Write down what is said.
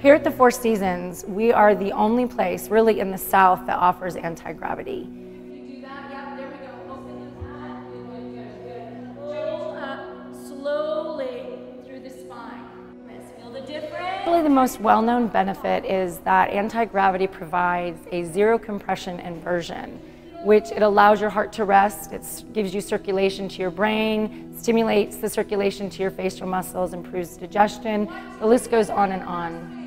Here at the Four Seasons, we are the only place really in the South that offers anti-gravity. You do that, yeah, there we go. Open the hat, good. Roll up slowly through the spine. Feel the difference? Really the most well-known benefit is that anti-gravity provides a zero compression inversion, which it allows your heart to rest, it gives you circulation to your brain, stimulates the circulation to your facial muscles, improves digestion, the list goes on and on.